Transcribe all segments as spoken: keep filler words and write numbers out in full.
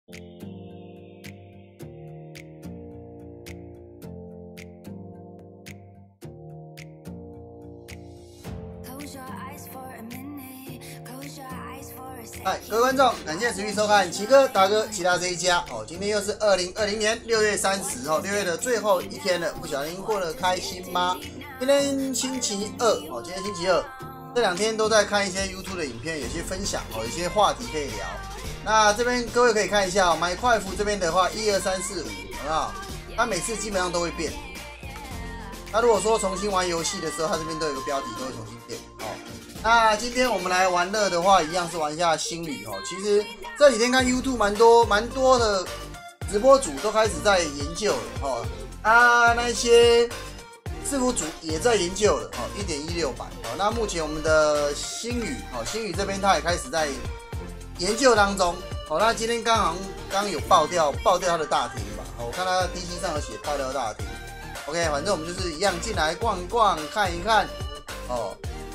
嗨，各位观众，感谢持续收看奇哥、达哥、其他这一家哦。今天又是二零二零年六月三十哦，六月的最后一天了，不晓得您过得开心吗？今天星期二哦，今天星期二，这两天都在看一些 YouTube 的影片，有些分享哦，有些话题可以聊。那这边各位可以看一下哦，买快服这边的话，一二三四五，有没有？它每次基本上都会变。那如果说重新玩游戏的时候，它这边都有个标题，都会重新变哦。那今天我们来玩乐的话，一样是玩一下星旅哦。其实这几天看 YouTube 蛮多蛮多的直播主都开始在研究了哦。啊，那些伺服主也在研究了哦， 一点一六 版哦。那目前我们的星宇哦，星宇这边它也开始在研究当中哦。那今天刚好刚有爆掉爆掉它的大厅吧？哦，我看它的 D C 上有写爆掉大厅。OK， 反正我们就是一样进来逛一逛，看一看哦。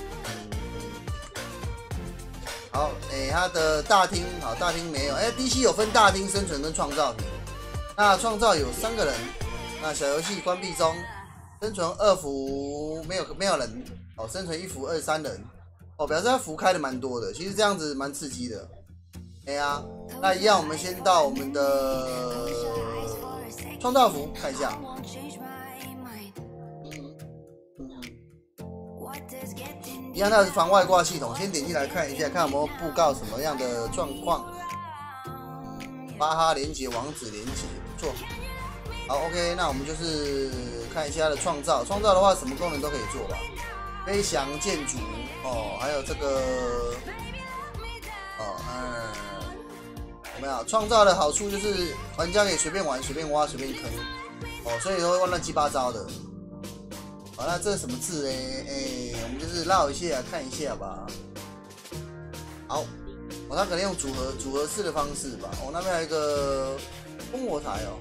好，哎、欸，它的大厅，好，大厅没有，哎、欸、，D C 有分大厅、生存跟创造厅。那创造有三个人，那小游戏关闭中，生存二服没有没有人，哦，生存一服二十三人，哦，表示它服开的蛮多的，其实这样子蛮刺激的。哎呀、啊，那一样，我们先到我们的创造服看一下。一样，它是防外挂系统。先点进来看一下，看有没有布告什么样的状况。巴哈连接网址连接，不错。好 ，OK， 那我们就是看一下它的创造。创造的话，什么功能都可以做吧。飞翔建筑哦，还有这个哦，嗯，有没有？创造的好处就是玩家可以随便玩、随便挖、随便坑哦，所以都会乱七八糟的。好，那这是什么字呢？哎、欸，我们就是绕一下看一下吧。好，哦，它可能用组合组合式的方式吧。哦，那边还有一个烽火台哦，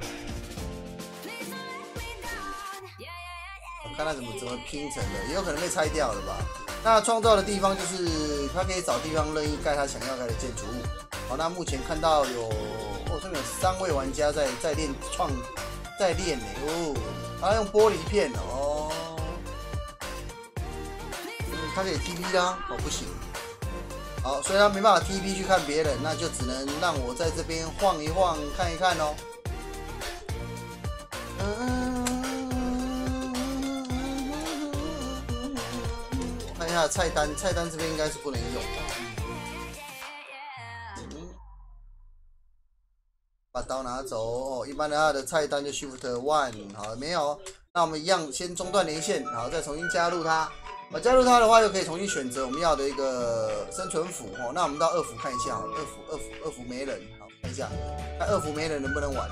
我看它怎么怎么拼成的，也有可能被拆掉了吧。那创造的地方就是它可以找地方任意盖它想要盖的建筑物。好，那目前看到有哦，这边有三位玩家在在练创在练呢哦，它用玻璃片哦。它可以 T P 啦，哦不行，好，所以他没办法 T P 去看别人，那就只能让我在这边晃一晃，看一看哦。看一下菜单，菜单这边应该是不能用吧？嗯，把刀拿走哦。一般的它的菜单就 Shift One， 好，没有，那我们一样先中断连线，好，再重新加入它。我加入它的话，又可以重新选择我们要的一个生存服哦。那我们到二服看一下，二服二服二服没人，好看一下，看二服没人能不能玩。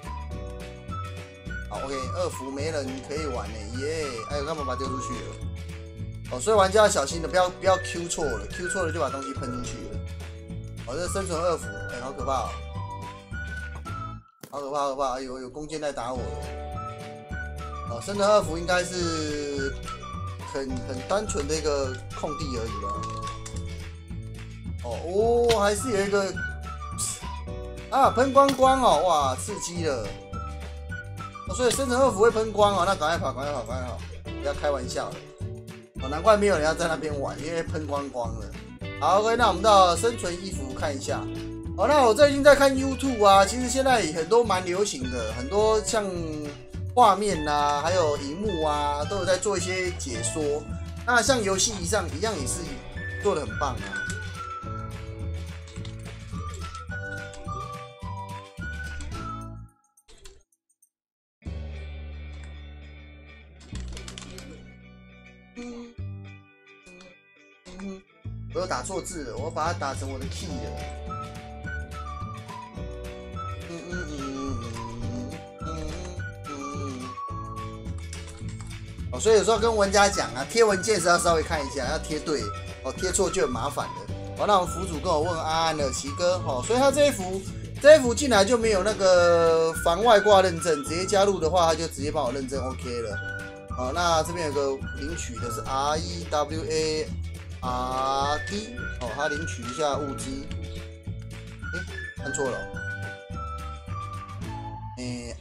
好 ，OK， 二服没人可以玩呢，耶！哎呦，干嘛把它丢出去了？哦，所以玩家要小心的，不要不要 Q 错了 ，Q 错了就把东西喷出去了。哦，这生存二服，哎，好可怕哦，好可怕，好可怕！哎呦，有弓箭在打我了。哦，生存二服应该是。很很单纯的一个空地而已吧。哦哦，还是有一个啊喷光光哦，哇，刺激了。哦，所以生存二服会喷光哦，那赶快跑，赶快跑，赶快跑，不要开玩笑了。哦，难怪没有人要在那边玩，因为喷光光了。好 ，OK， 那我们到生存衣服看一下。哦，那我最近在看 YouTube 啊，其实现在很多蛮流行的，很多像。画面呐、啊，还有荧幕啊，都有在做一些解说。那像游戏一样，一样也是做得很棒啊。嗯嗯，我又打错字了，我把它打成我的 key 了。嗯嗯嗯嗯嗯嗯。哦，所以有时候跟玩家讲啊，贴文件时要稍微看一下，要贴对哦，贴错就很麻烦了。哦，那我们服主跟我问安安的奇哥，哦，所以他这一幅这一幅进来就没有那个防外挂认证，直接加入的话，他就直接帮我认证 OK 了。好，那这边有个领取的是 R E W A R D， 哦，他领取一下物资，哎，看错了，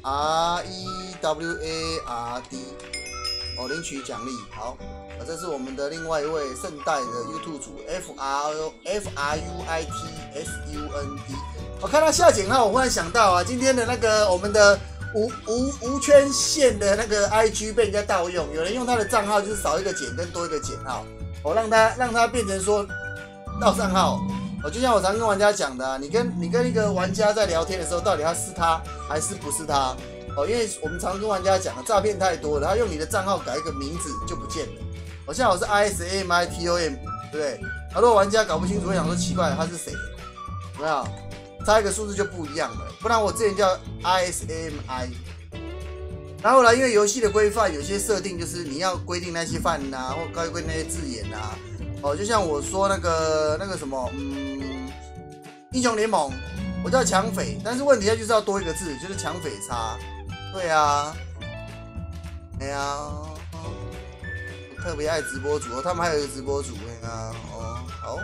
R E W A R D 哦，领取奖励。好，啊，这是我们的另外一位圣代的 YouTube 主 F R F R U I T S U N D。我看到下井号，我忽然想到啊，今天的那个我们的无无无圈线的那个 I G 被人家盗用，有人用他的账号就是少一个减跟多一个减号，我、哦、让他让他变成说盗账号。哦，就像我常跟玩家讲的、啊，你跟你跟一个玩家在聊天的时候，到底他是他还是不是他？哦，因为我们常跟玩家讲，诈骗太多了，他用你的账号改一个名字就不见了。我、哦、像我是 I S A M I T O M， 对不对？他如果玩家搞不清楚，会想说奇怪，他是谁？有没有？差一个数字就不一样了。不然我之前叫 I S A M I， 然后来因为游戏的规范，有些设定就是你要规定那些范呐、啊，或该规定那些字眼呐、啊。哦，就像我说那个那个什么，嗯，英雄联盟，我叫抢匪，但是问题它就是要多一个字，就是抢匪差。对啊，哎呀、啊，特别爱直播主，他们还有一个直播主，那个哦，好，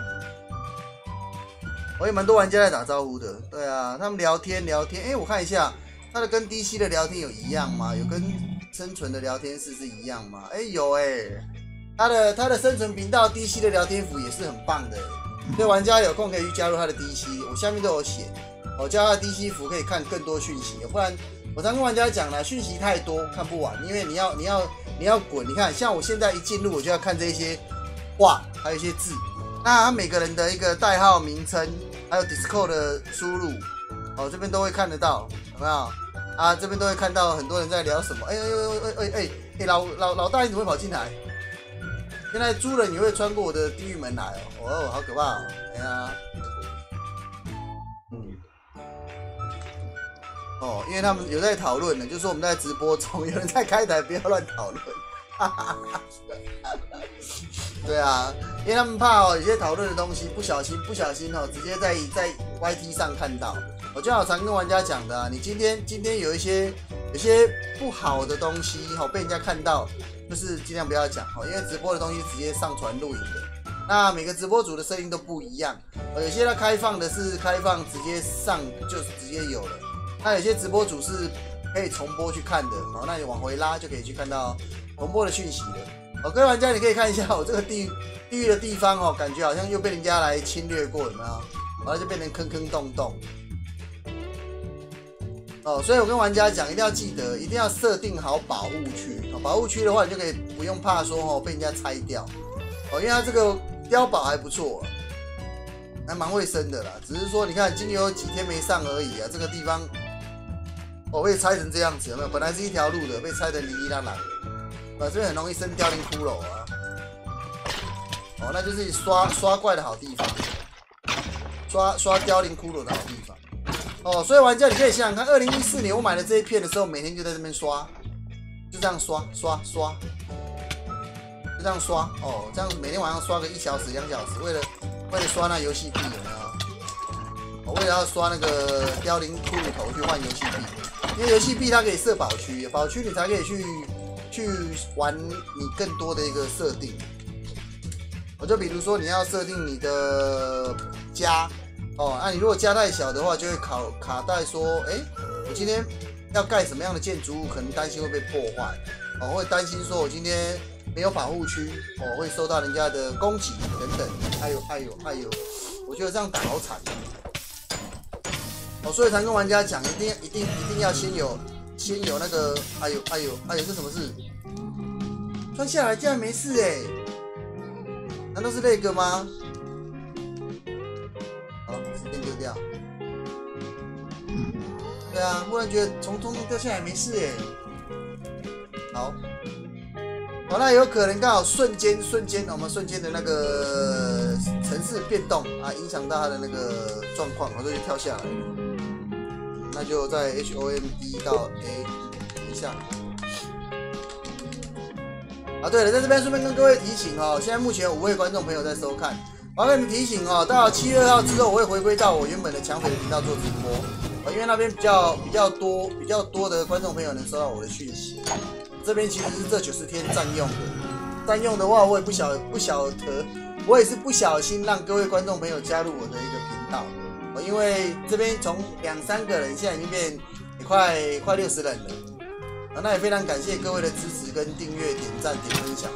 我也蛮多玩家在打招呼的。对啊，他们聊天聊天，哎、欸，我看一下，他的跟 D C 的聊天有一样吗？有跟生存的聊天室是一样吗？哎、欸，有哎、欸。他的他的生存频道 D C 的聊天服也是很棒的，所以玩家有空可以去加入他的 D C， 我下面都有写，我加他的 D C 服可以看更多讯息，不然我常跟玩家讲了，讯息太多看不完，因为你要你要你要滚，你看像我现在一进入我就要看这些话，还有一些字，那他每个人的一个代号名称，还有 Discord 的输入，哦这边都会看得到，有没有？啊这边都会看到很多人在聊什么，哎哎哎哎哎哎老老老大你怎么会跑进来？原来猪人也会穿过我的地狱门来哦！哦，好可怕哦！哎呀，嗯，哦，因为他们有在讨论呢，就是说我们在直播中，有人在开台，不要乱讨论。哈哈哈。对啊，因为他们怕哦，有些讨论的东西不小心不小心哦，直接在在 Y T 上看到。我就好常跟玩家讲的、啊，你今天今天有一些有些不好的东西哦，被人家看到。就是尽量不要讲哦，因为直播的东西直接上传录影的。那每个直播主的设定都不一样，有些它开放的是开放直接上就是直接有了，那有些直播主是可以重播去看的哦，那你往回拉就可以去看到重播的讯息了。哦，各位玩家你可以看一下我这个地地狱的地方哦，感觉好像又被人家来侵略过，有没有？然后就变成坑坑洞洞。哦，所以我跟玩家讲，一定要记得，一定要设定好保护区。哦，保护区的话，你就可以不用怕说哦被人家拆掉。哦，因为它这个碉堡还不错，还蛮卫生的啦。只是说，你看今年有几天没上而已啊，这个地方哦被拆成这样子，有没有？本来是一条路的，被拆成哩哩啦啦的，啊，这边很容易生凋零骷髅啊。哦，那就是刷刷怪的好地方，刷刷凋零骷髅的好地方。哦，所以玩家你可以想想看，二零一四年我买的这一片的时候，每天就在这边刷，就这样刷刷刷，就这样刷哦，这样每天晚上刷个一小时两小时，为了为了刷那游戏币有没有？我为了要刷那个凋零骷髅头去换游戏币，因为游戏币它可以设保区，保区你才可以去去玩你更多的一个设定。我就比如说你要设定你的家。哦，那、啊、你如果家太小的话，就会卡卡带说，哎、欸，我今天要盖什么样的建筑物，可能担心会被破坏，哦，会担心说我今天没有保护区，哦，会受到人家的攻击等等，还有还有还有，我觉得这样打好惨，哦，所以常跟玩家讲，一定一定一定要先有先有那个，哎呦哎呦哎呦，这什么事？穿下来竟然没事哎、欸，难道是那个吗？丢掉，对啊，忽然觉得从空中掉下来没事哎，好，好，那有可能刚好瞬间瞬间我们瞬间的那个城市变动啊，影响到它的那个状况，然后就跳下来，那就在 H O M E 到 A 一下。啊，对了，在这边顺便跟各位提醒哦，现在目前有五位观众朋友在收看。我要跟你们提醒哦，到七月二号之后，我会回归到我原本的抢匪的频道做直播，因为那边比较比较多比较多的观众朋友能收到我的讯息。这边其实是这九十天占用的，占用的话，我也不晓不晓得，我也是不小心让各位观众朋友加入我的一个频道，因为这边从两三个人现在已经变也快快六十人了。啊，那也非常感谢各位的支持跟订阅、点赞、点分享。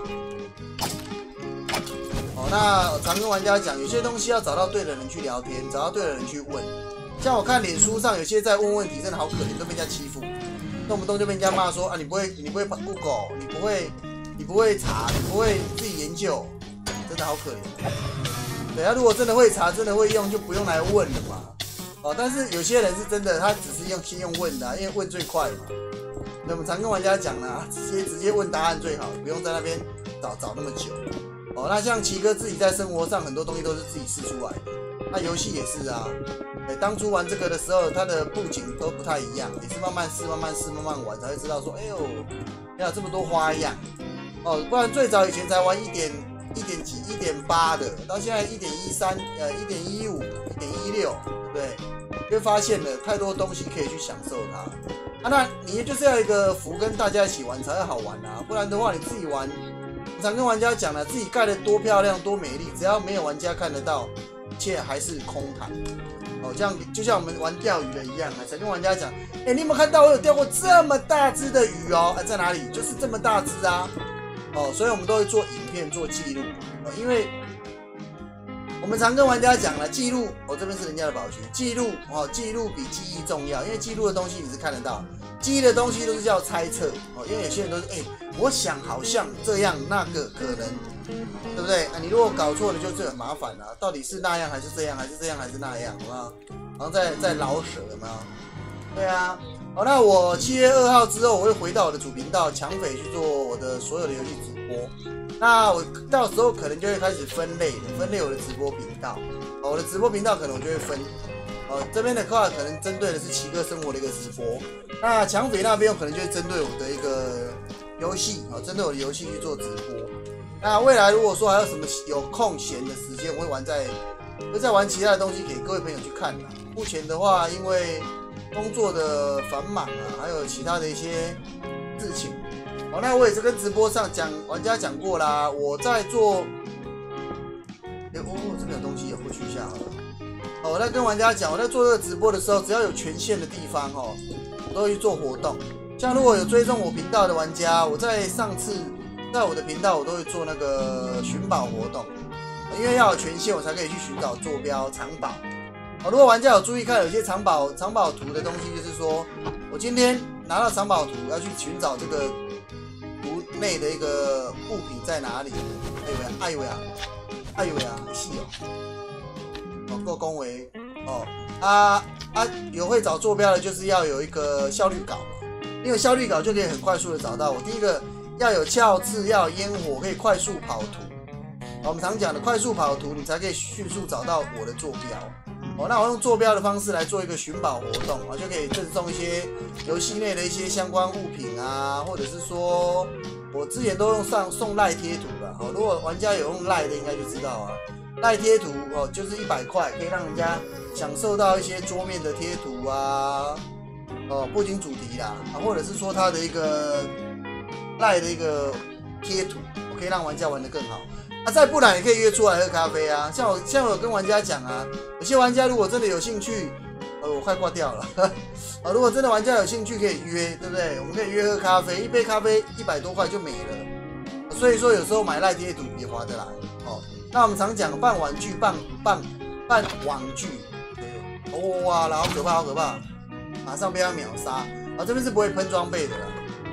哦，那我常跟玩家讲，有些东西要找到对的人去聊天，找到对的人去问。像我看脸书上有些在问问题，真的好可怜，都被人家欺负，动不动就被人家骂说啊，你不会，你不会 Google， 你不会，你不会查，你不会自己研究，真的好可怜。对啊，如果真的会查，真的会用，就不用来问了嘛。哦，但是有些人是真的，他只是用先用问的、啊，因为问最快嘛。那我们常跟玩家讲啦，直接直接问答案最好，不用在那边找找那么久。哦，那像奇哥自己在生活上很多东西都是自己试出来的，那游戏也是啊。对，当初玩这个的时候，它的布景都不太一样，也是慢慢试、慢慢试、慢慢玩才会知道说，哎呦，原来有这么多花样。哦，不然最早以前才玩一点一点几、一点八的，到现在一点一三、呃一点一五、一点一六，对不对？就发现了太多东西可以去享受它。啊，那你就是要一个服跟大家一起玩才会好玩啊，不然的话你自己玩，我常跟玩家讲了，自己盖得多漂亮多美丽，只要没有玩家看得到，一切还是空谈。哦，这样就像我们玩钓鱼的一样啊，才跟玩家讲，哎、欸，你有没有看到我有钓过这么大只的鱼哦？啊，在哪里？就是这么大只啊。哦，所以我们都会做影片做记录，哦，因为我们常跟玩家讲了，记录，哦，这边是人家的宝区，记录，哦，记录比记忆重要，因为记录的东西你是看得到，记忆的东西都是叫猜测，哦，因为有些人都是，哎、欸，我想好像这样那个可能，对不对？啊，你如果搞错了，就是很麻烦了，到底是那样还是这样，还是这样还是那样，好不好？然后再再老舍，有没有？对啊。好，那我七月二号之后，我会回到我的主频道抢匪去做我的所有的游戏直播。那我到时候可能就会开始分类，分类我的直播频道。哦，我的直播频道可能我就会分。哦，这边的话可能针对的是奇哥生活的一个直播。那抢匪那边我可能就会针对我的一个游戏，哦，针对我的游戏去做直播。那未来如果说还有什么有空闲的时间，我会玩在，会再玩其他的东西给各位朋友去看啦。目前的话，因为工作的繁忙啊，还有其他的一些事情。好，那我也是跟直播上讲，玩家讲过啦。我在做，欸、哦，这边有东西，有过去一下好了。好，我在跟玩家讲，我在做这个直播的时候，只要有权限的地方哦，我都会去做活动。像如果有追踪我频道的玩家，我在上次在我的频道，我都会做那个寻宝活动，因为要有权限，我才可以去寻找坐标藏宝。哦，如果玩家有注意看，有些藏宝藏宝图的东西，就是说我今天拿到藏宝图，要去寻找这个图内的一个物品在哪里。哎呦呀，哎呦呀，哎呦呀，细哦，哦够恭维哦啊啊！有会找坐标的，就是要有一个效率稿嘛，因为效率稿就可以很快速的找到我。第一个要有鞘刺，要有烟火，可以快速跑图。我们常讲的快速跑图，你才可以迅速找到我的坐标。哦，那我用坐标的方式来做一个寻宝活动啊，就可以赠送一些游戏内的一些相关物品啊，或者是说，我之前都用上送赖贴图了。哦，如果玩家有用赖的，应该就知道啊，赖贴图哦，就是一百块，可以让人家享受到一些桌面的贴图啊，哦，不仅主题啦，啊，或者是说它的一个赖的一个贴图，我可以让玩家玩得更好。啊，再不然也可以约出来喝咖啡啊。像我，像我有跟玩家讲啊，有些玩家如果真的有兴趣，呃，我快挂掉了。啊，如果真的玩家有兴趣可以约，对不对？我们可以约喝咖啡，一杯咖啡一百多块就没了。所以说有时候买赖贴图也划得来。哦，那我们常讲办玩具，办办办网剧，哦哇啦，好可怕，好可怕，马上被他秒杀。啊，这边是不会喷装备的啦。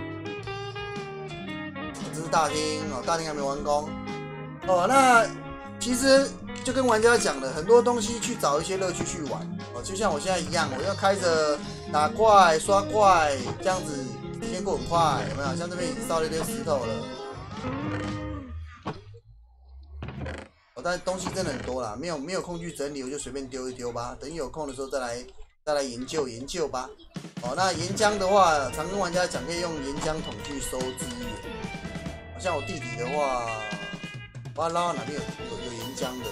这是大厅哦，大厅还没完工。哦，那其实就跟玩家讲的，很多东西去找一些乐趣去玩哦，就像我现在一样，我要开着打怪、刷怪这样子，时间过很快，有没有？像这边已经烧了一堆石头了，哦，但东西真的很多啦，没有没有空去整理，我就随便丢一丢吧，等有空的时候再来再来研究研究吧。哦，那岩浆的话，常跟玩家讲可以用岩浆桶去收资源，像我弟弟的话。我要捞到哪边有有有岩浆的？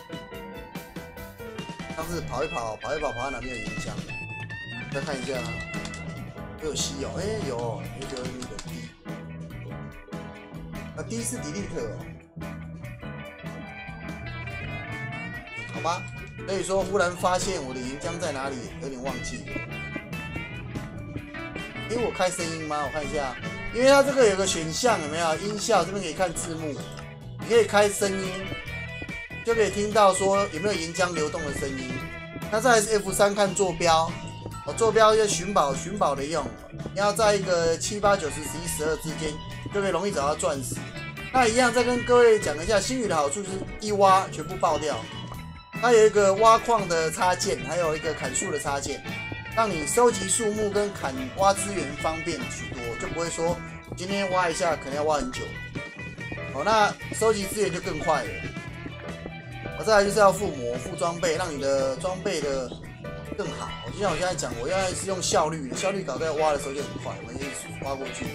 上次跑一跑，跑一跑，跑到哪边有岩浆？再看一下，都有稀有，哎、欸，有，有有有的 D， 啊 D 是 delete 哦，好吧。所以说，忽然发现我的岩浆在哪里，有点忘记了。 因为我开声音吗？我看一下，因为它这个有个选项有没有音效？这边可以看字幕，你可以开声音，就可以听到说有没有岩浆流动的声音。那再来是 F 三 看坐标，哦，坐标就寻宝寻宝的用，你要在一个七八九十十一十二之间，就可以容易找到钻石。那一样再跟各位讲一下，星宇的好处就是一挖全部爆掉。它有一个挖矿的插件，还有一个砍树的插件，让你收集树木跟砍挖资源方便许多，就不会说今天挖一下可能要挖很久。哦，那收集资源就更快了。我再来就是要附魔、附装备，让你的装备的更好。就像我现在讲，我现在是用效率的，效率搞在挖的时候就很快，我们可以挖过去。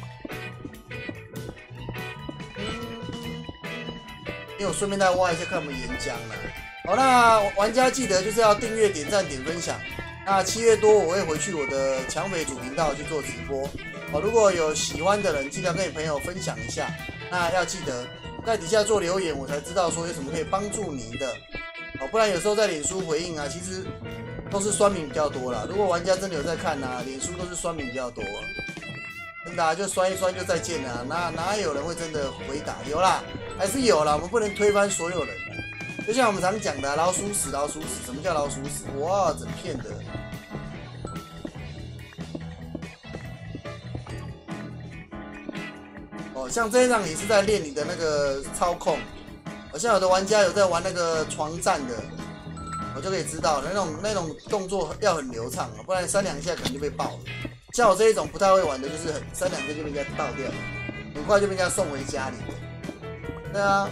因为我顺便再挖一下看有没有岩浆啦。好，那玩家记得就是要订阅、点赞、点分享。那七月多我会回去我的抢匪主频道去做直播。哦，如果有喜欢的人，记得跟你朋友分享一下。那要记得在底下做留言，我才知道说有什么可以帮助您的。哦，不然有时候在脸书回应啊，其实都是酸民比较多啦。如果玩家真的有在看啊，脸书都是酸民比较多。真的啊，就酸一酸就再见了、啊，哪哪有人会真的回答？有啦，还是有啦，我们不能推翻所有人。就像我们常讲的、啊，老鼠屎，老鼠屎，什么叫老鼠屎？哇，整片的。哦，像这一张也是在练你的那个操控。好像有的玩家有在玩那个床战的，我就可以知道了，那种那种动作要很流畅，不然三两下可能就被爆了。像我这一种不太会玩的，就是很三两下就被人家爆掉了，很快就被人家送回家里了。对啊。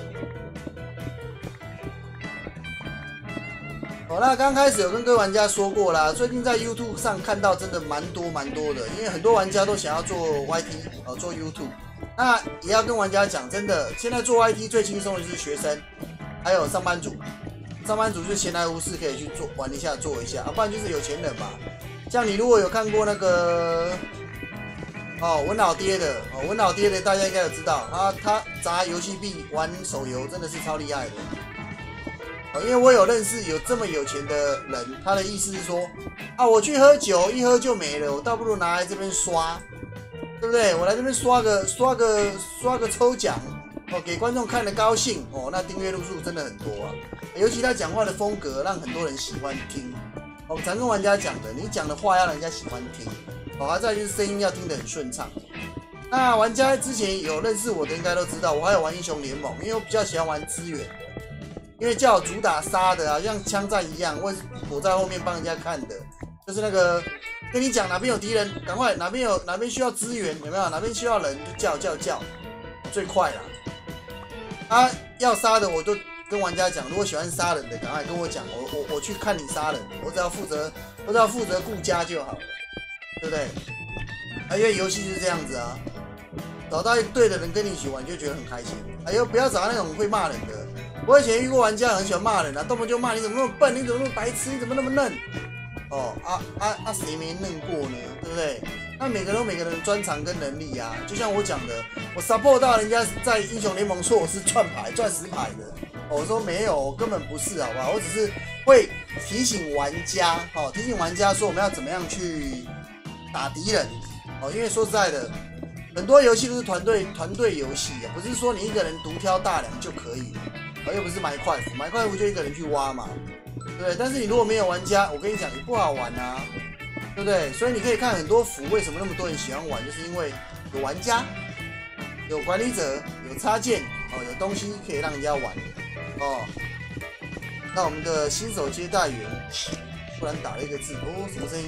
好，那刚开始有跟各位玩家说过啦，最近在 YouTube 上看到真的蛮多蛮多的，因为很多玩家都想要做 Y T 哦，做 YouTube。那也要跟玩家讲，真的，现在做 Y T 最轻松的就是学生，还有上班族。上班族就闲来无事可以去做玩一下，做一下，啊，不然就是有钱人嘛。像你如果有看过那个哦文老爹的哦文老爹的，大家应该有知道，他他砸游戏币玩手游真的是超厉害的。哦，因为我有认识有这么有钱的人，他的意思是说啊，我去喝酒一喝就没了，我倒不如拿来这边刷。对不对？我来这边刷个刷个刷个抽奖哦，给观众看得高兴哦。那订阅入数真的很多啊，尤其他讲话的风格让很多人喜欢听。我常跟玩家讲的，你讲的话要让人家喜欢听哦，还再就是声音要听得很顺畅。那玩家之前有认识我的应该都知道，我还有玩英雄联盟，因为我比较喜欢玩资源的，因为叫我主打杀的啊，像枪战一样，我躲在后面帮人家看的，就是那个。跟你讲哪边有敌人，赶快哪边有哪边需要支援，有没有？哪边需要人就叫叫叫，最快啦。啊，要杀的我都跟玩家讲，如果喜欢杀人的，赶快跟我讲，我我我去看你杀人，我只要负责，我只要负责顾家就好了，对不对？啊，因为游戏就是这样子啊，找到一对的人跟你一起玩，就觉得很开心。哎呦，不要找那种会骂人的。我以前遇过玩家很喜欢骂人啊，动不动就骂你怎么那么笨，你怎么那么白痴，你怎么那么嫩。哦啊啊啊！谁没嫩过呢？对不对？那每个人有每个人的专长跟能力啊。就像我讲的，我 support 到人家在英雄联盟说我是钻牌、钻石牌的，哦，我说没有，我根本不是，好不好？我只是会提醒玩家，哦，提醒玩家说我们要怎么样去打敌人，哦，因为说实在的，很多游戏都是团队团队游戏啊，不是说你一个人独挑大梁就可以了，哦，又不是买快服，买快服就一个人去挖嘛。对，但是你如果没有玩家，我跟你讲，也不好玩啊，对不对？所以你可以看很多服，为什么那么多人喜欢玩，就是因为有玩家、有管理者、有插件，哦，有东西可以让人家玩，哦。那我们的新手接待员突然打了一个字，哦，什么声音？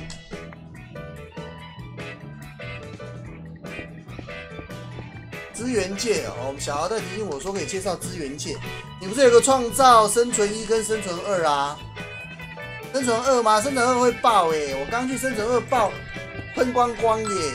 资源界哦，我们小豪在提醒我说可以介绍资源界。你不是有个创造生存一跟生存二啊？生存二吗？生存二会爆哎、欸！我刚去生存二爆，喷光光耶！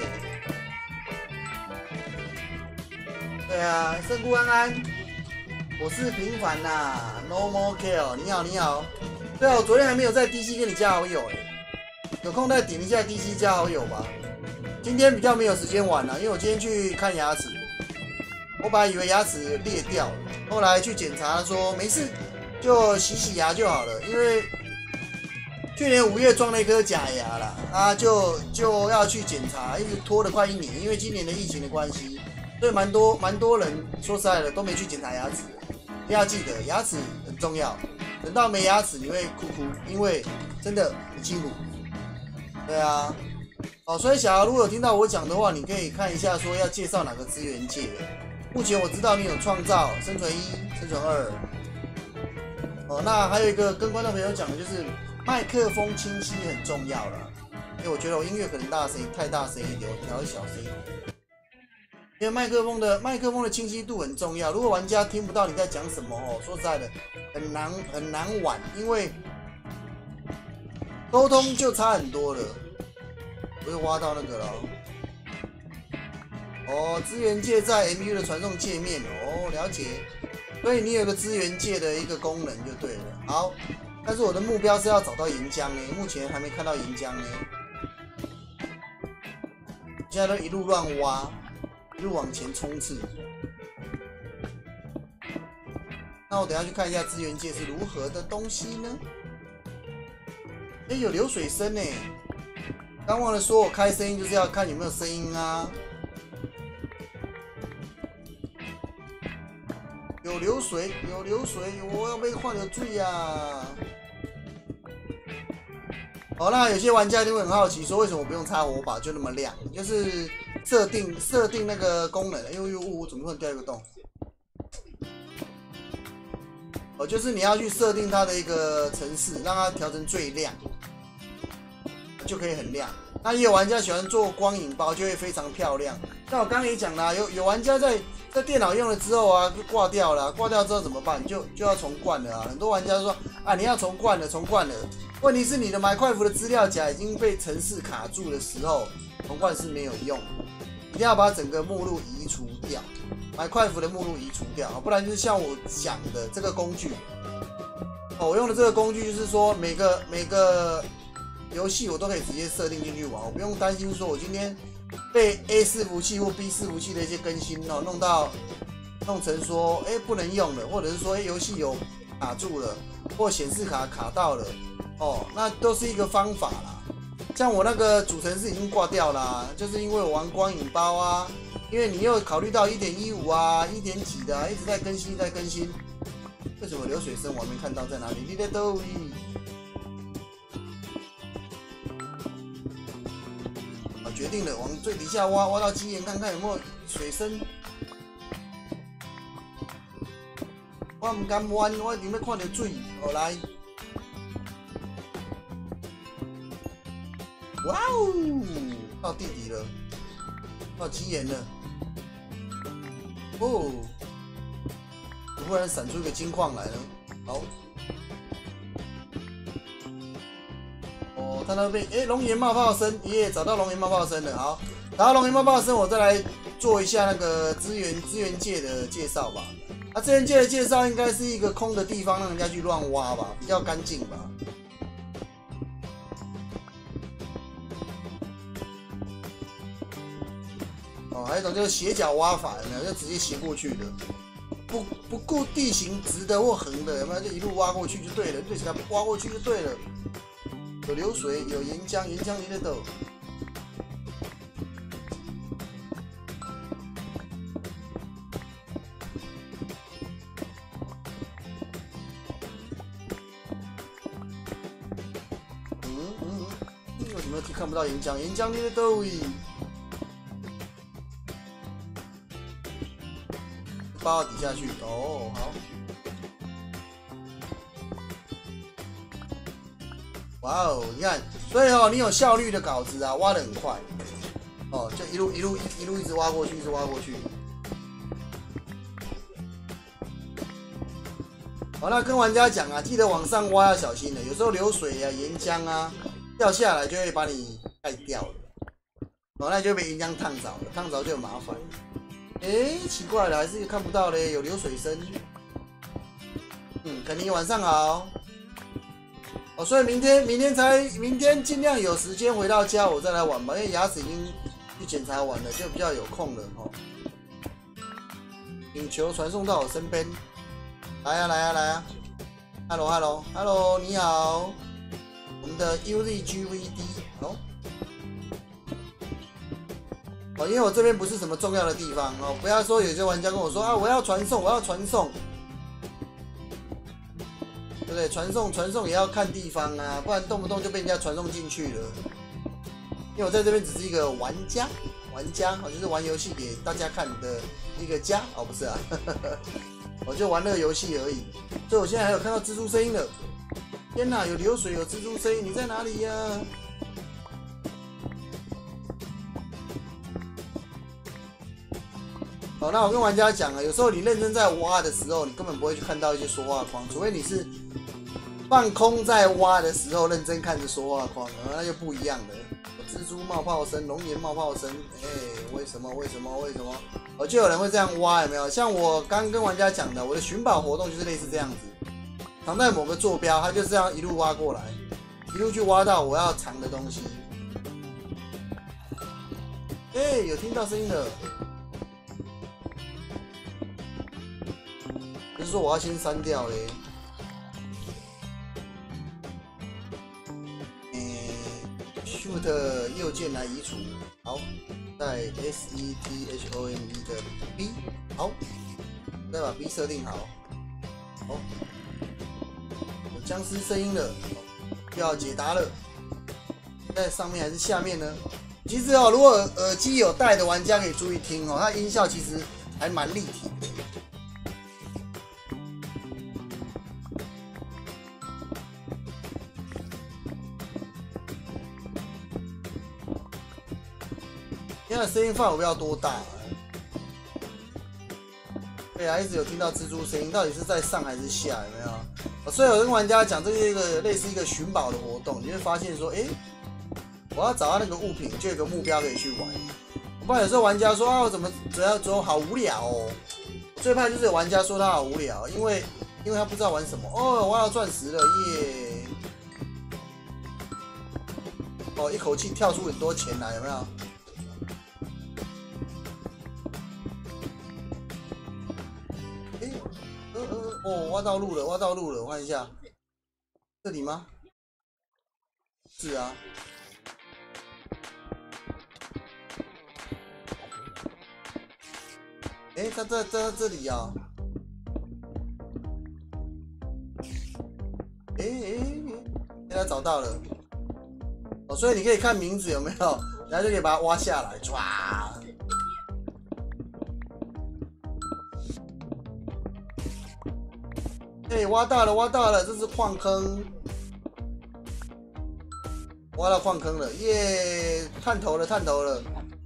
对啊，圣姑安安，我是平凡呐 ，No more kill。你好，你好。对啊，我昨天还没有在 D C 跟你加好友哎、欸，有空再点一下 D C 加好友吧。今天比较没有时间玩了、啊，因为我今天去看牙齿。我本来以为牙齿裂掉了，后来去检查说没事，就洗洗牙就好了。因为去年五月装了一颗假牙啦，啊，就就要去检查，一直拖了快一年，因为今年的疫情的关系，所以蛮多蛮多人说实在的都没去检查牙齿。一定要记得牙齿很重要，等到没牙齿你会哭哭，因为真的很辛苦。对啊，哦，所以小姚如果有听到我讲的话，你可以看一下说要介绍哪个资源界。目前我知道你有创造、生存一、生存二。哦，那还有一个跟观众朋友讲的就是。麦克风清晰很重要了，因为我觉得我音乐可能大声太大声一点，我调小声一点。因为麦克风的麦克风的清晰度很重要，如果玩家听不到你在讲什么哦，说实在的很难很难玩，因为沟通就差很多了。我又挖到那个了。哦，资源界在 M U 的传送界面哦，了解。所以你有个资源界的一个功能就对了。好。但是我的目标是要找到岩浆呢，目前还没看到岩浆呢。现在都一路乱挖，一路往前冲刺。那我等一下去看一下资源界是如何的东西呢？哎、欸，有流水声呢。刚忘了说，我开声音就是要看有没有声音啊。有流水，有流水，我要被换了罪呀！好，那有些玩家就会很好奇，说为什么我不用插火把就那么亮？就是设定设定那个功能，因为呦呜，怎么突然掉一个洞？哦，就是你要去设定它的一个程式，让它调成最亮，就可以很亮。那也有玩家喜欢做光影包，就会非常漂亮。像我刚刚也讲了，有有玩家在在电脑用了之后啊，就挂掉了，挂掉之后怎么办？就就要重灌了啊！很多玩家说啊，你要重灌了，重灌了。问题是你的买快服的资料夹已经被程式卡住的时候，重灌是没有用的，一定要把整个目录移除掉，买快服的目录移除掉，不然就是像我讲的这个工具。哦，我用的这个工具就是说每个每个游戏我都可以直接设定进去玩，我不用担心说我今天被 A 伺服器或 B 伺服器的一些更新哦弄到弄成说哎、欸、不能用了，或者是说哎游戏有卡住了，或显示卡卡到了哦，那都是一个方法啦。像我那个主程式已经挂掉啦，就是因为我玩光影包啊，因为你又考虑到 一点一五 啊、一点几的、啊、一直在更新在更新。为什么流水声我还没看到在哪里？你在哪里？好，决定了，往最底下挖，挖到基岩看看有没有水声。我唔敢弯，我一定要看到水。好来，哇哦，到地底了，到基岩了。哦。忽然闪出一个金矿来了，好，哦，他那边哎，龙岩冒泡声，耶，找到龙岩冒泡声了，好，找到龙岩冒泡声，我再来做一下那个资源资源界的介绍吧。啊，资源界的介绍应该是一个空的地方，让人家去乱挖吧，比较干净吧。哦，还有一种就是斜角挖法，有没有？就直接斜过去的。不不顾地形直的或横的，有没有？就一路挖过去就对了，对，给它挖过去就对了。有流水，有岩浆，岩浆你得抖。嗯嗯嗯，为什么看不到岩浆？岩浆你得抖咦？扒到底下去哦，好，哇哦，你看，所以哦，你有效率的稿子啊，挖得很快，哦，就一路一路一路一直挖过去，一直挖过去。好，那跟玩家讲啊，记得往上挖要小心的，有时候流水啊、岩浆啊掉下来就会把你盖掉了，哦，那就被岩浆烫着了，烫着就很麻烦。哎、欸，奇怪了，还是看不到嘞，有流水声。嗯，肯尼晚上好。哦，所以明天明天才明天尽量有时间回到家我再来玩吧，因为牙齿已经去检查完了，就比较有空了哦。请求传送到我身边，来啊来啊来啊 ，Hello Hello Hello， 你好。 我们的 U Z G V D 哦。哦，因为我这边不是什么重要的地方哦，不要说有些玩家跟我说啊，我要传送，我要传送，对不对？传送传送也要看地方啊，不然动不动就被人家传送进去了。因为我在这边只是一个玩家，玩家哦，就是玩游戏给大家看的一个家哦，不是啊，我就玩那个游戏而已。所以我现在还有看到蜘蛛声音了，天哪，有流水，有蜘蛛声音，你在哪里呀？好，那我跟玩家讲啊，有时候你认真在挖的时候，你根本不会去看到一些说话框，除非你是放空在挖的时候认真看着说话框，那就不一样了。蜘蛛冒泡声，龙岩冒泡声，哎、欸，为什么？为什么？为什么？哦，就有人会这样挖，有没有？像我刚跟玩家讲的，我的寻宝活动就是类似这样子，藏在某个坐标，它就这样一路挖过来，一路去挖到我要藏的东西。哎、欸，有听到声音了。就是说我要先删掉嘞。嗯 ，Shift 右键来移除，好，在 S E T H O M E 的 B， 好，再把 B 设定好，好，有僵尸声音了，又要解答了，在上面还是下面呢？其实哦，如果耳机有戴的玩家可以注意听哦，它音效其实还蛮立体的。现在声音范围不知道多大、啊，对啊，一直有听到蜘蛛声音，到底是在上还是下？有没有？哦、所以我跟玩家讲，这是一个类似一个寻宝的活动，你会发现说，哎、欸，我要找到那个物品，就有一个目标可以去玩。不然有时候玩家说啊，我怎么怎样走好无聊哦。最怕就是有玩家说他好无聊，因为因为他不知道玩什么。哦，我要钻石了耶！哦，一口气跳出很多钱来，有没有？哦，挖到路了，挖到路了，我看一下，这里吗？是啊。哎、欸，它在在这里啊。哎哎哎，他找到了。哦，所以你可以看名字有没有，然后就可以把它挖下来，唰。哎、欸，挖到了，挖到了，这是矿坑，挖到矿坑了，耶！探头了，探头了。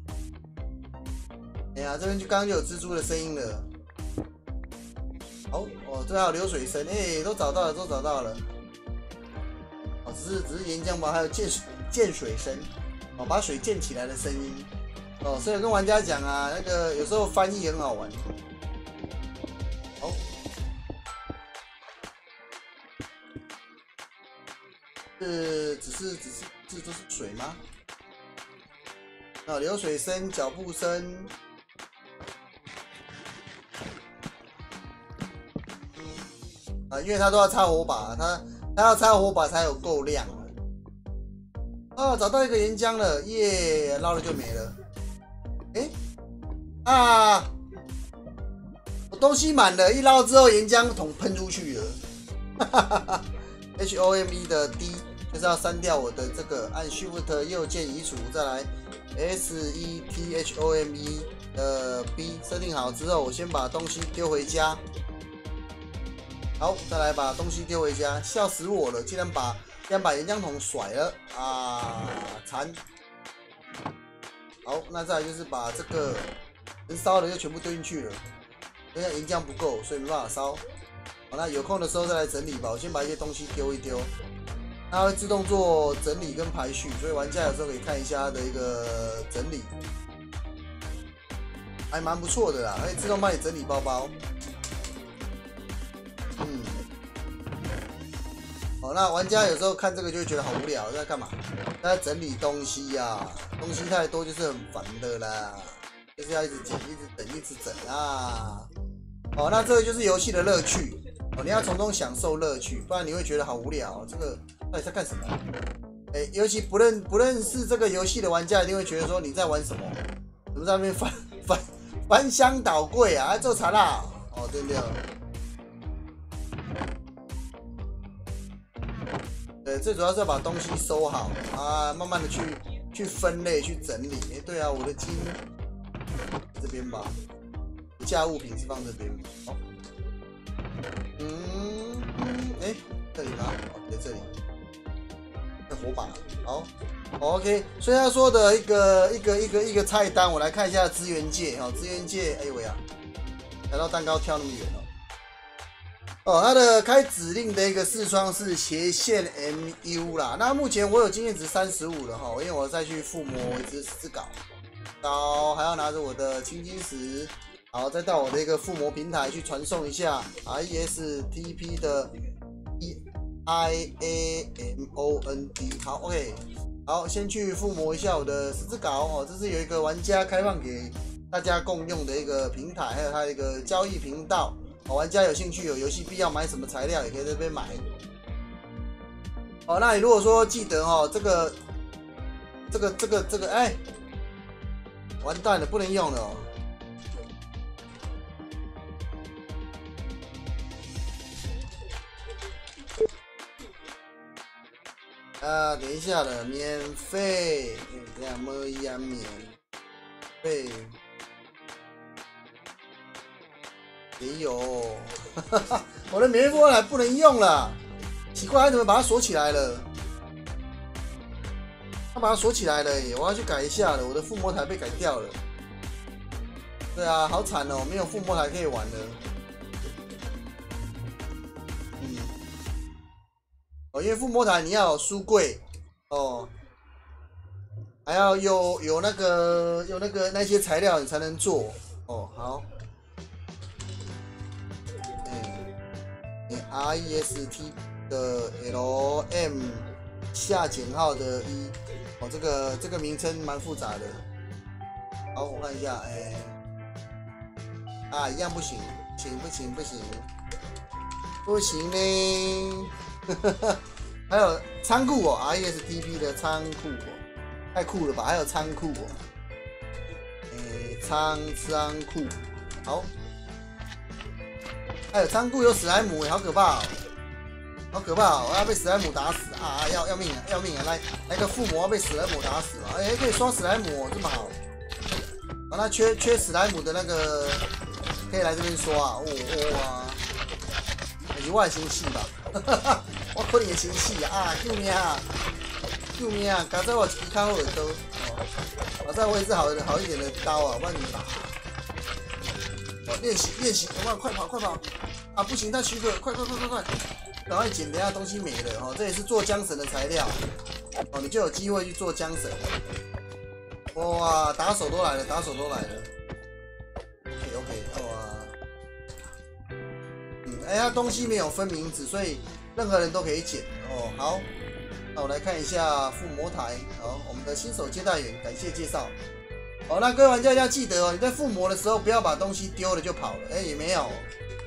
哎呀，这边就刚刚就有蜘蛛的声音了。好，哦，这还有流水声，哎、欸，都找到了，都找到了。哦，只是只是岩浆吧，还有溅水溅水声，哦，把水溅起来的声音。哦，所以我跟玩家讲啊，那个有时候翻译很好玩。好。是，只是，只是，这都是水吗？啊，流水声、脚步声，啊，因为它都要插火把，它它要插火把才有够亮。哦，找到一个岩浆了，耶！捞了就没了。哎，啊，我东西满了，一捞之后岩浆桶喷出去了。哈哈哈哈 H O M E 的 D。就是要删掉我的这个，按 Shift 右键移除，再来 S E T H O M E 的 B 设定好之后，我先把东西丢回家。好，再来把东西丢回家，笑死我了，竟然把竟然把岩浆桶甩了啊！惨。好，那再来就是把这个能烧的就全部丢进去了，因为岩浆不够，所以没办法烧。好，那有空的时候再来整理吧，我先把一些东西丢一丢。它会自动做整理跟排序，所以玩家有时候可以看一下它的一个整理，还蛮不错的啦，可以自动帮你整理包包。嗯，好，那玩家有时候看这个就会觉得好无聊，在干嘛？在整理东西呀、啊，东西太多就是很烦的啦，就是要一直捡、一直整、一直整啊。好，那这个就是游戏的乐趣哦，你要从中享受乐趣，不然你会觉得好无聊。这个到底在干什么？哎、欸，尤其不认不认识这个游戏的玩家，一定会觉得说你在玩什么？怎么在那边翻翻翻箱倒柜啊？做茶啦？哦，对不对？对，最主要是要把东西收好啊，慢慢的去去分类、去整理。哎、欸，对啊，我的金这边吧，无价物品是放这边。好，嗯，哎、欸，这里吗？哦，在这里。这火把，好 ，OK。所以他说的一个一个一个一个菜单，我来看一下资源界哦，资源界，哎呦喂呀，来到蛋糕跳那么远哦。哦，它的开指令的一个视窗是斜线 M U 啦。那目前我有经验值三十五了哈，因为我再去附魔一只十字镐，镐还要拿着我的青金石，好，再到我的一个附魔平台去传送一下 I S T P 的 E I A M O N D。好 ，OK， 好，先去附魔一下我的十字镐哦，这是有一个玩家开放给大家共用的一个平台，还有它的一个交易频道。哦，玩家有兴趣有游戏必要买什么材料，也可以在这边买。哦，那你如果说记得哦，这个、这个、这个、这个，哎、欸，完蛋了，不能用了哦。啊，等一下了，免费，这样么样免费？也有，我的免费附魔台不能用了，奇怪，他怎么把它锁起来了？他把它锁起来了耶！我要去改一下了，我的附魔台被改掉了。对啊，好惨哦，没有附魔台可以玩了。嗯，哦，因为附魔台你要有书柜哦，还要有有那个有那个那些材料你才能做哦。好。R E S T 的 L M 下减号的一哦，这个这个名称蛮复杂的。好，我看一下，哎、欸，啊，一样不行，行不行不行，不行呢。还有仓库哦 ，R E S T P 的仓库哦，太酷了吧？还有仓库哦，哎、欸，仓仓库，好。还有仓库有史莱姆，好可怕哦，好可怕哦！我要被史莱姆打死啊！要要命啊！要命啊！来来个附魔要被史莱姆打死了！哎、欸，可以刷史莱姆、哦，这么好。啊，那缺缺史莱姆的那个可以来这边刷啊！哇、哦、哇！是我的生气吧？我可能会生气啊！啊，救命啊！救命啊！刚才我一支较好的刀，哦，好在我一支好好一点的刀啊，不然你打。哦，练习练习，快快跑快跑！啊，不行，他许可，快快快快快，赶快捡，等下东西没了哦。这也是做浆绳的材料哦，你就有机会去做浆绳。哇，打手都来了，打手都来了。OK OK， 哇，嗯，哎，它东西没有分名字，所以任何人都可以捡哦。好，那我来看一下附魔台，好，我们的新手接待员，感谢介绍。好，那各位玩家要记得哦，你在附魔的时候不要把东西丢了就跑了。哎、欸，也没有，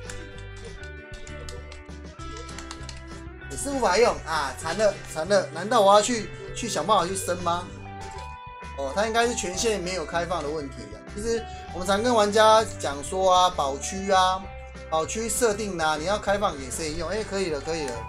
也是无法用啊，惨了惨了！难道我要去去想办法去升吗？哦，它应该是权限没有开放的问题啊。其实我们常跟玩家讲说啊，保区啊，保区设定啊，你要开放给谁用？哎、欸，可以了，可以了。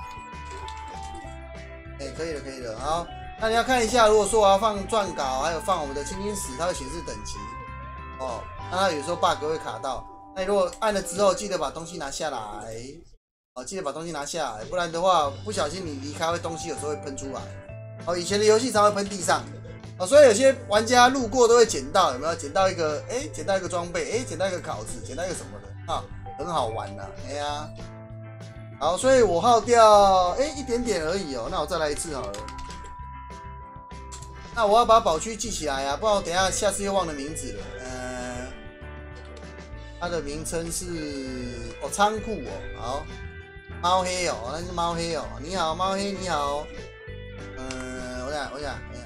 哎、欸，可以了，可以了，好。那你要看一下，如果说我要放撰稿，还有放我们的青金石，它会显示等级哦。那它有时候 bug 会卡到，那你如果按了之后，记得把东西拿下来哦，记得把东西拿下来，不然的话，不小心你离开，会东西有时候会喷出来。哦，以前的游戏常会喷地上哦，所以有些玩家路过都会捡到，有没有？捡到一个，哎、欸，捡到一个装备，哎、欸，捡到一个镐子，捡到一个什么的啊，很好玩呐、啊，哎呀、啊，好，所以我耗掉哎、欸、一点点而已哦，那我再来一次好了。那我要把宝区记起来啊，不然我等一下下次又忘了名字了。呃，它的名称是哦仓库哦，好，猫黑哦，那是猫黑哦。你好，猫黑，你好。嗯、呃，我想，我想，我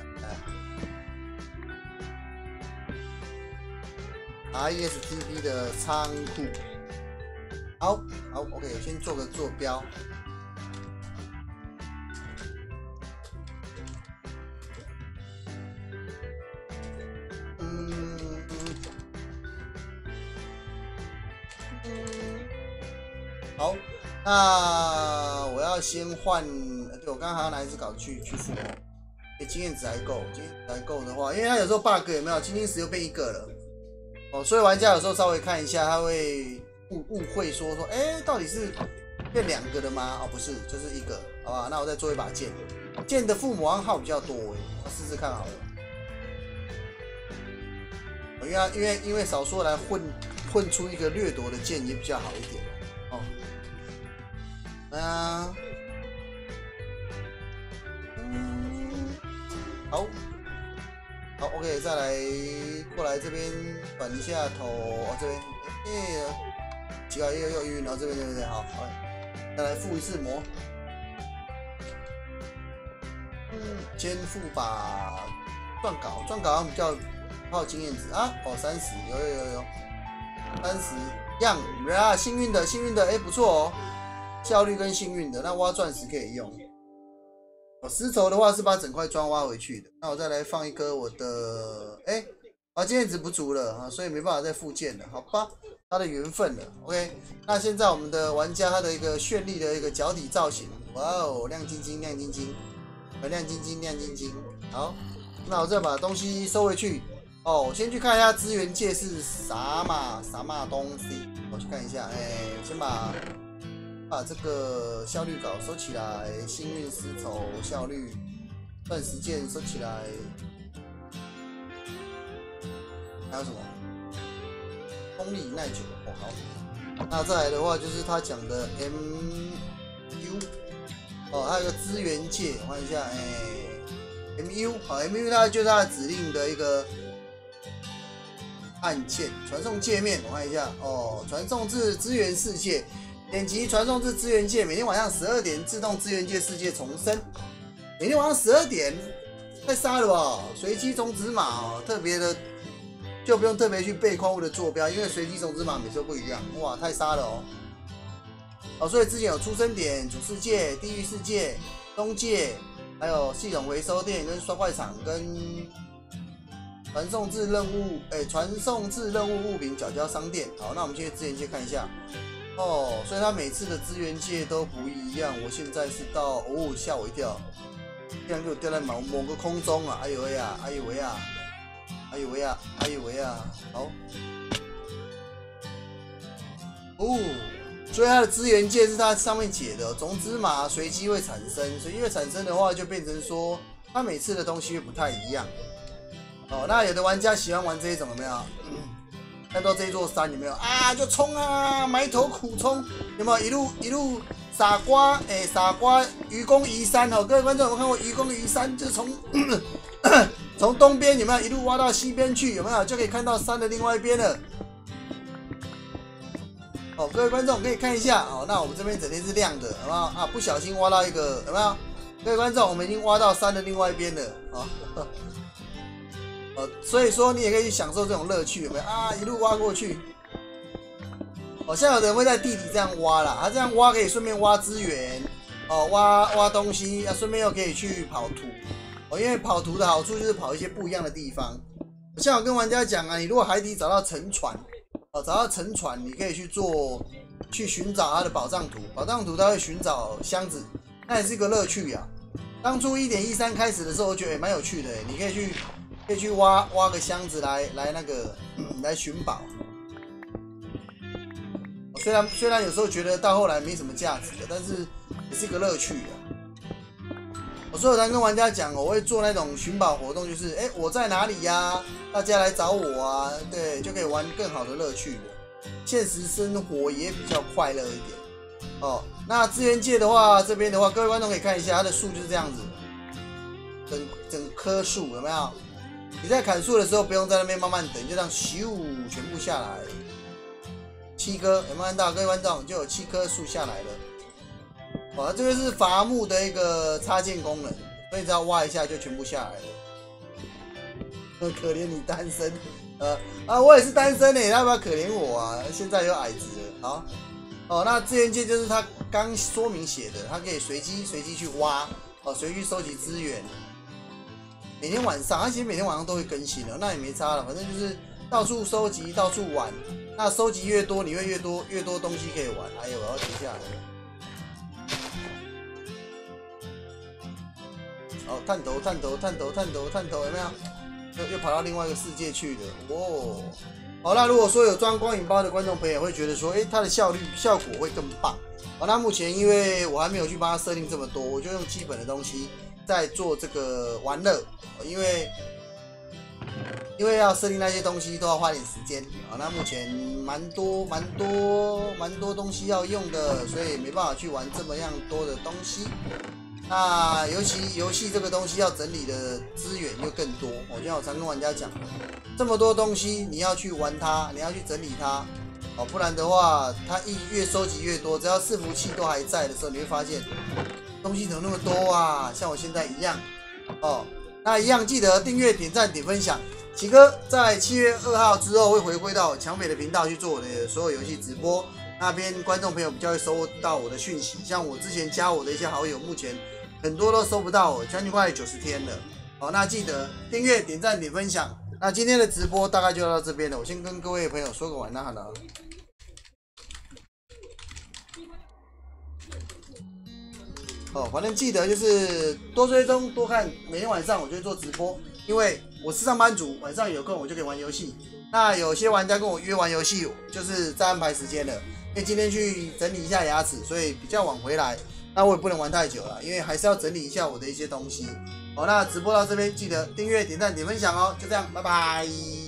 想，哎 ，R E S T P 的仓库。好，好 ，OK， 先做个坐标。 好，那我要先换，对我刚刚还要拿一只稿去去复活，欸，经验值还够，经验值还够的话，因为它有时候 bug 有没有，经验值又变一个了，哦，所以玩家有时候稍微看一下，他会误误会说说，哎，欸，到底是变两个的吗？哦，不是，就是一个，好吧？那我再做一把剑，剑的附魔号比较多，我试试看好了，因为因为因为少数来混混出一个掠夺的剑也比较好一点。哦，那，嗯，好，好 ，OK， 再来过来这边转一下头，哦，这边，哎，奇怪，又又晕，然后这边对不对？好，好，再来复一次魔，嗯，先复把撰稿，撰稿比较耗经验值啊，哦，三十，有有有有，三十。样啊，幸运的，幸运的，哎，不错哦，效率跟幸运的，那挖钻石可以用。哦，丝绸的话是把整块砖挖回去的。那我再来放一颗我的，哎，啊，经验值不足了啊，所以没办法再复健了，好吧？它的缘分了 ，OK。那现在我们的玩家他的一个绚丽的一个脚底造型，哇哦，亮晶晶，亮晶晶，亮晶晶，亮晶晶。好，那我再把东西收回去。哦，我先去看一下资源界是啥嘛，啥嘛东西。我去看一下，哎、欸，先把把这个效率稿收起来，幸运丝绸效率，钻石剑收起来，还有什么？功力耐久，哦好。那再来的话就是他讲的 M U， 哦，还有个资源界，我看一下，哎、欸、，M U， 好 ，M U 它就是它的指令的一个按键传送界面，我看一下哦，传送至资源世界，点击传送至资源界，每天晚上十二点自动资源界世界重生，每天晚上十二点，太杀了吧！随机种子码哦，特别的就不用特别去背矿物的坐标，因为随机种子码每次都不一样，哇，太杀了哦！哦，所以之前有出生点、主世界、地狱世界、中界，还有系统回收店跟刷怪场跟。传送至任务，哎、欸，传送至任务物品缴交商店。好，那我们进去资源界看一下。哦，所以它每次的资源界都不一样。我现在是到，哦，吓我一跳，竟然给我掉在某某个空中啊！哎呦喂呀，哎呦喂呀，哎呦喂呀，哎呦喂呀，好。哦，所以它的资源界是它上面解的，种子码随机会产生，随机会产生的话，就变成说它每次的东西会不太一样。哦，那有的玩家喜欢玩这一种有没有？嗯，看到这座山有没有啊？就冲啊，埋头苦冲，有没有？一路一路傻瓜，哎、欸，傻瓜愚公移山哦，各位观众有没有看过愚公移山？就是从从东边有没有一路挖到西边去？有没有？就可以看到山的另外一边了。哦，各位观众可以看一下哦。那我们这边整天是亮的，有没有啊？不小心挖到一个，有没有？各位观众，我们已经挖到山的另外一边了啊。哦呃，所以说你也可以去享受这种乐趣，有没有啊？一路挖过去，哦，像有的人会在地底这样挖啦，他这样挖可以顺便挖资源，哦，挖挖东西，啊，顺便又可以去跑图，哦，因为跑图的好处就是跑一些不一样的地方。像我跟玩家讲啊，你如果海底找到沉船，哦，找到沉船，你可以去做去寻找它的宝藏图，宝藏图它会寻找箱子，那也是一个乐趣啊。当初 一点一三 开始的时候，我觉得也蛮有趣的，你可以去。可以去挖挖个箱子来来那个、嗯、来寻宝，虽然虽然有时候觉得到后来没什么价值的，但是也是一个乐趣啊。我所以我常跟玩家讲，我会做那种寻宝活动，就是哎、欸、我在哪里呀、啊？大家来找我啊，对，就可以玩更好的乐趣了。现实生活也比较快乐一点哦。那资源界的话，这边的话，各位观众可以看一下，它的树就是这样子，整整棵树有没有？你在砍树的时候，不用在那边慢慢等，就这样咻全部下来，七棵有没有看到？各位观众，就有七棵树下来了。哦，这个是伐木的一个插件功能，所以只要挖一下就全部下来了。可怜你单身，呃啊，我也是单身呢，要不要可怜我啊？现在有矮子了，好。哦，那资源界就是他刚说明写的，它可以随机随机去挖，哦，随机收集资源。每天晚上，它其实每天晚上都会更新的，那也没差了，反正就是到处收集，到处玩， 那收集越多，你会越多越多东西可以玩。哎呦，我要停下来了。哦，探头，探头，探头，探头，探头，有没有？又又跑到另外一个世界去了。哦，好，那如果说有装光影包的观众朋友会觉得说，哎，它的效率效果会更棒。好，那目前因为我还没有去帮它设定这么多，我就用基本的东西在做这个玩乐，因为。因为要设定那些东西都要花点时间啊，那目前蛮多蛮多蛮多东西要用的，所以没办法去玩这么样多的东西。那尤其游戏这个东西要整理的资源又更多，我就像我常跟玩家讲，这么多东西你要去玩它，你要去整理它，哦，不然的话它一越收集越多，只要伺服器都还在的时候，你会发现东西怎么那么多啊？像我现在一样哦。那一样记得订阅、点赞、点分享。奇哥在七月二号之后会回归到强北的频道去做我的所有游戏直播，那边观众朋友比较会收到我的讯息。像我之前加我的一些好友，目前很多都收不到我，将近快九十天了。好，那记得订阅、点赞、点分享。那今天的直播大概就到这边了，我先跟各位朋友说个晚安好了。哦，反正记得就是多追踪、多看，每天晚上我就会做直播，因为我是上班族，晚上有空我就可以玩游戏。那有些玩家跟我约玩游戏，就是在安排时间了，因为今天去整理一下牙齿，所以比较晚回来。那我也不能玩太久了，因为还是要整理一下我的一些东西。好，那直播到这边，记得订阅、点赞、点分享哦，就这样，拜拜。